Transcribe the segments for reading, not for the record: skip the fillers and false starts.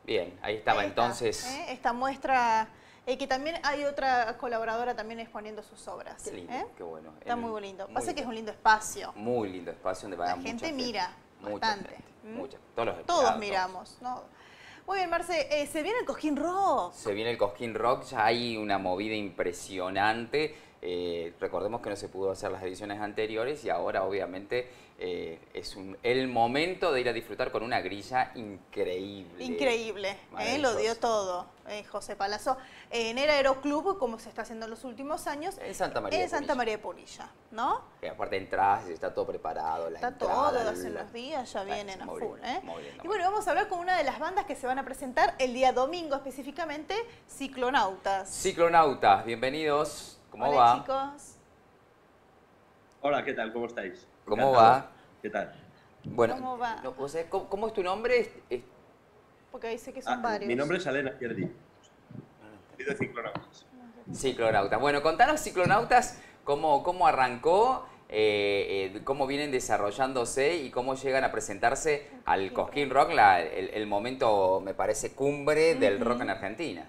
Bien, ahí estaba Ahí está, entonces. esta muestra, que también hay otra colaboradora también exponiendo sus obras. Qué lindo, qué bueno. Está muy lindo. Muy Pasa que es lindo. un lindo espacio. Muy lindo espacio donde va La mucha gente mira mucha bastante. gente, mucha. Todos los Todos empleados, miramos, ¿no? Muy bien, Marce, se viene el Cosquín Rock. Se viene el Cosquín Rock, ya hay una movida impresionante. Recordemos que no se pudo hacer las ediciones anteriores y ahora obviamente es el momento de ir a disfrutar con una grilla increíble. Increíble, lo dio todo José Palazzo en el Aeroclub, como se está haciendo en los últimos años. En Santa María de Punilla. María de Punilla, ¿no? Que aparte entras, está todo preparado, la está entrada, todo, hacen los días, ya vienen a full. Y bueno, vamos a hablar con una de las bandas que se van a presentar el día domingo específicamente, Ciclonautas. Ciclonautas, bienvenidos. ¿Cómo Hola, va? chicos. Hola, ¿qué tal? ¿Cómo estáis? ¿Cómo va? ¿Qué tal? Bueno, ¿Cómo va? No, o sea, ¿cómo es tu nombre? Porque dice que son varios. Mi nombre es Alena Pierdi. Soy de Ciclonautas. Ciclonautas. Bueno, contanos, Ciclonautas, cómo arrancó, cómo vienen desarrollándose y cómo llegan a presentarse al Cosquín Rock, el momento, me parece, cumbre del rock en Argentina.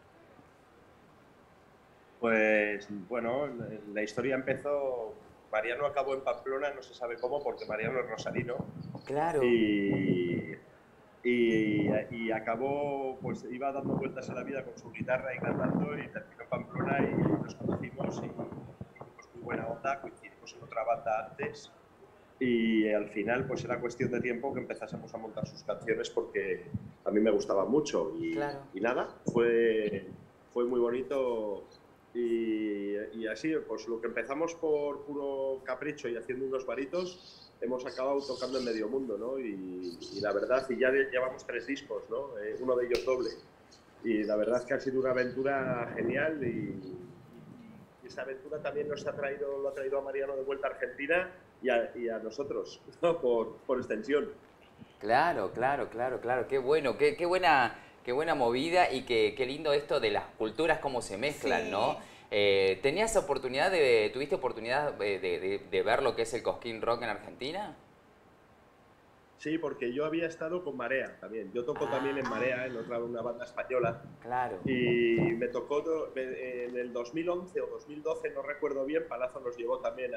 Pues, bueno, la historia empezó... Mariano acabó en Pamplona, no se sabe cómo, porque Mariano es rosarino. Claro. Y acabó, pues iba dando vueltas a la vida con su guitarra y cantando y terminó en Pamplona y nos conocimos y hicimos muy buena onda, coincidimos en otra banda antes y al final pues era cuestión de tiempo que empezásemos a montar sus canciones porque a mí me gustaban mucho y nada, fue muy bonito. Y así, pues lo que empezamos por puro capricho y haciendo unos baritos, hemos acabado tocando en medio mundo, ¿no? Y la verdad, y ya llevamos 3 discos, ¿no? Uno de ellos doble. Y la verdad es que ha sido una aventura genial y esa aventura también lo ha traído a Mariano de vuelta a Argentina y a nosotros, ¿no? Por extensión. Claro. Qué bueno, qué buena movida y qué lindo esto de las culturas, cómo se mezclan, ¿no? ¿Tuviste oportunidad de ver lo que es el Cosquín Rock en Argentina? Sí, porque yo había estado con Marea también. Yo toco también en Marea, en una banda española. Claro. Y me tocó en el 2011 o 2012, no recuerdo bien, Palazzo nos llevó también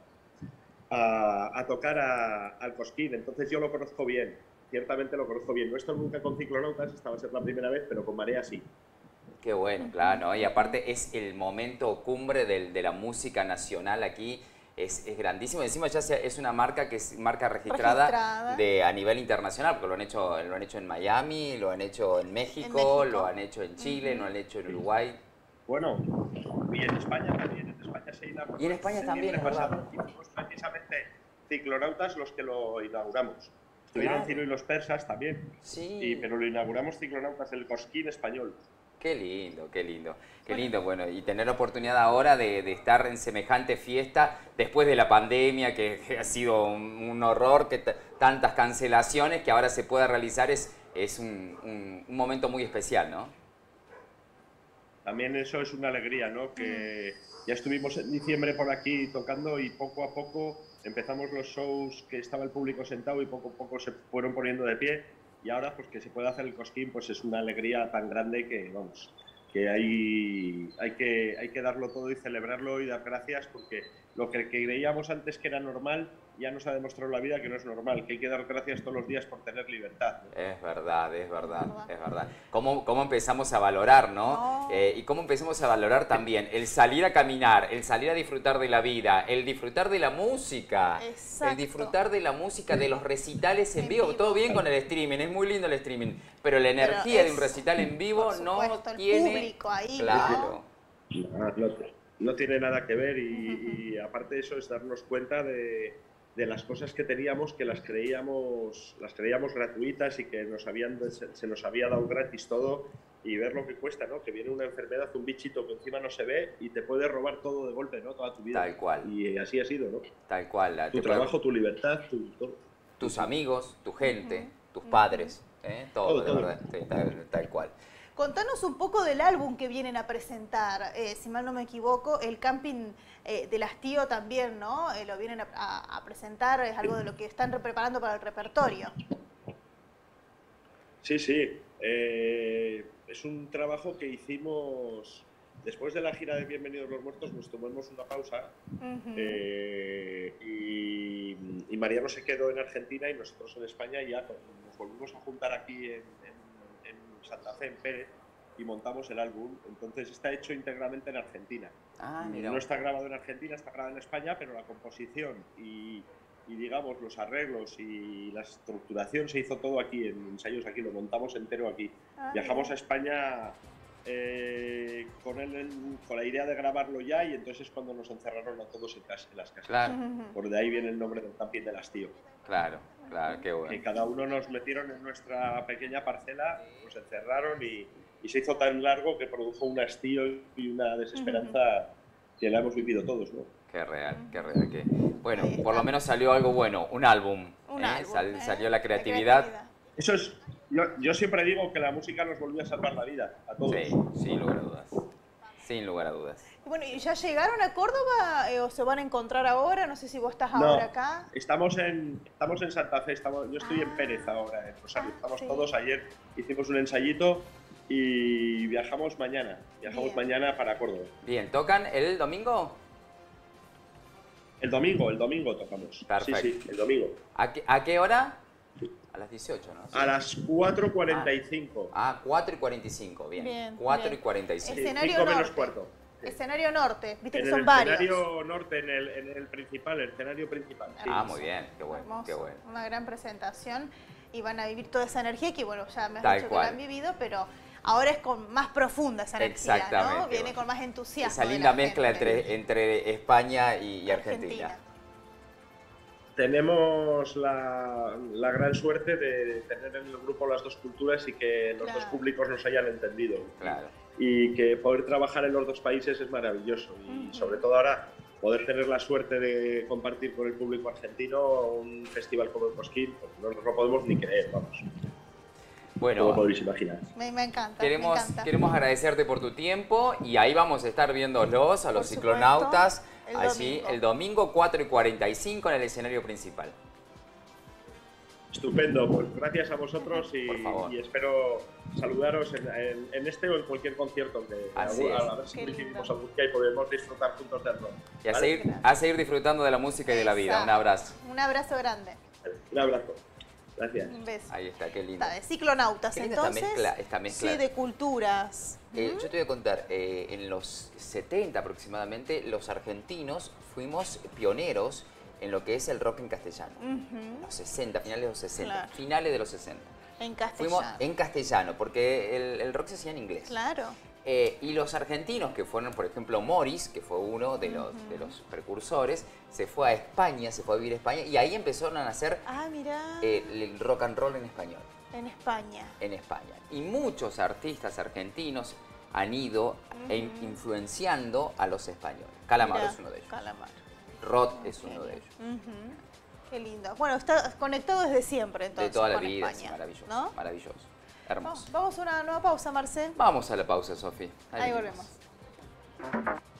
a tocar al Cosquín. Entonces yo lo conozco bien, ciertamente lo conozco bien. No he estado nunca con Ciclonautas, esta va a ser la primera vez, pero con Marea sí. Qué bueno, claro, ¿no? Y aparte es el momento cumbre de la música nacional aquí. Es grandísimo. Encima ya es una marca que es marca registrada a nivel internacional, porque lo han hecho en Miami, lo han hecho en México, lo han hecho en Chile, lo han hecho en Uruguay. Bueno, y en España también. En España se inauguró. Y en España también, es verdad. Y fuimos precisamente Ciclonautas los que lo inauguramos. Estuvieron Ciro y los Persas también. Sí. Pero lo inauguramos Ciclonautas, el Cosquín español. Qué lindo, qué lindo. Qué lindo, bueno, y tener la oportunidad ahora de estar en semejante fiesta después de la pandemia, que ha sido un horror, que tantas cancelaciones, que ahora se pueda realizar es un momento muy especial, ¿no? También eso es una alegría, ¿no? Que ya estuvimos en diciembre por aquí tocando y poco a poco empezamos los shows que estaba el público sentado y poco a poco se fueron poniendo de pie. Y ahora, pues que se puede hacer el Cosquín, pues es una alegría tan grande que, vamos, que hay que darlo todo y celebrarlo y dar gracias porque lo que creíamos antes que era normal ya nos ha demostrado la vida que no es normal, que hay que dar gracias todos los días por tener libertad, ¿no? Es verdad. ¿Cómo empezamos a valorar, ¿no? Y cómo empezamos a valorar también el salir a caminar, el salir a disfrutar de la vida, el disfrutar de la música, el disfrutar de la música, de los recitales en vivo. Todo bien con el streaming, es muy lindo el streaming, pero la energía de un recital en vivo no tiene... El público ahí, claro. No tiene nada que ver y aparte de eso es darnos cuenta de las cosas que teníamos que las creíamos gratuitas y que se nos había dado gratis todo y ver lo que cuesta, ¿no? Que viene una enfermedad, un bichito que encima no se ve y te puede robar todo de golpe, ¿no? Toda tu vida. Tal cual. Y así ha sido, ¿no? Tal cual. Tu trabajo, tu libertad, todo. Tus amigos, tu gente, tus padres, todo, de verdad, tal cual. Contanos un poco del álbum que vienen a presentar, si mal no me equivoco, el Camping del Hastío también, ¿no? Lo vienen a presentar, es algo de lo que están preparando para el repertorio. Sí, sí. Es un trabajo que hicimos después de la gira de Bienvenidos los Muertos. Nos tomamos una pausa y Mariano se quedó en Argentina y nosotros en España, y ya nos volvimos a juntar aquí en Santa Fe, en Pérez, y montamos el álbum. Entonces está hecho íntegramente en Argentina. No está grabado en Argentina, está grabado en España, pero la composición y digamos los arreglos y la estructuración se hizo todo aquí, en ensayos aquí, lo montamos entero aquí. Viajamos a España con la idea de grabarlo ya, y entonces cuando nos encerraron a todos en las casas. Claro. Por de ahí viene el nombre del Camping del Hastío. Claro, claro, qué bueno. Que cada uno nos metieron en nuestra pequeña parcela, nos encerraron y se hizo tan largo que produjo un hastío y una desesperanza que la hemos vivido todos, ¿no? Qué real, qué real. Bueno, por lo menos salió algo bueno, un álbum. Salió la creatividad. Eso es, yo siempre digo que la música nos volvió a salvar la vida, a todos. Sí, sin lugar a dudas. Sin lugar a dudas. Bueno, ¿y ya llegaron a Córdoba o se van a encontrar ahora? No sé si vos estás ahora acá. Estamos en Santa Fe, yo estoy en Pérez ahora, en Rosario. Estamos todos, ayer hicimos un ensayito y viajamos mañana. Mañana para Córdoba. Bien, ¿tocan el domingo? El domingo tocamos. Perfecto. Sí, el domingo. ¿A qué hora? A las 18, ¿no? Sí. A las 4:45. 4:45, bien. 4:45. Escenario 5 norte. menos cuarto. Sí. Escenario norte, viste que son varios. Escenario norte, en el principal, el escenario principal. Sí. Muy bien, qué bueno, hermoso, qué bueno. Una gran presentación y van a vivir toda esa energía que, bueno, ya me has Tal dicho cual. que la han vivido, pero ahora es con más profunda esa energía, Exactamente, ¿no? Viene bueno. con más entusiasmo. Esa linda mezcla entre España y Argentina. Tenemos la gran suerte de tener en el grupo las dos culturas y que los dos públicos nos hayan entendido. Claro. Y que poder trabajar en los dos países es maravilloso. Y sobre todo ahora poder tener la suerte de compartir con el público argentino un festival como el Cosquín, pues no nos lo podemos ni creer, vamos. Bueno, como podéis imaginar. Me encanta, queremos agradecerte por tu tiempo y ahí vamos a estar viéndolos a los ciclonautas allí el domingo 4:45 en el escenario principal. Estupendo, pues gracias a vosotros y espero saludaros en este o en cualquier concierto que a ver si coincidimos algún día y podemos disfrutar juntos del rock. Y a seguir disfrutando de la música y de la vida. Un abrazo. Un abrazo grande. Un abrazo. Gracias. Un beso. Ahí está, qué lindo. Está de ciclonautas, entonces. Esta mezcla. Sí, de culturas. Yo te voy a contar, en los 70 aproximadamente, los argentinos fuimos pioneros en lo que es el rock en castellano. Los 60, finales de los 60. Claro. Finales de los 60. En castellano. Fuimos en castellano, porque el rock se hacía en inglés. Claro. Y los argentinos, que fueron, por ejemplo, Morris, que fue uno de los precursores, se fue a España, se fue a vivir a España, y ahí empezaron a nacer el rock and roll en español. En España. En España. Y muchos artistas argentinos han ido influenciando a los españoles. Calamaro es uno de ellos. Calamaro. Rod es uno de ellos. Qué lindo. Bueno, está conectado desde siempre, entonces, de toda la con vida, España, es maravilloso, ¿no? maravilloso. Hermoso. Vamos a una nueva pausa, Marcel. Vamos a la pausa, Sofi. Ahí volvemos.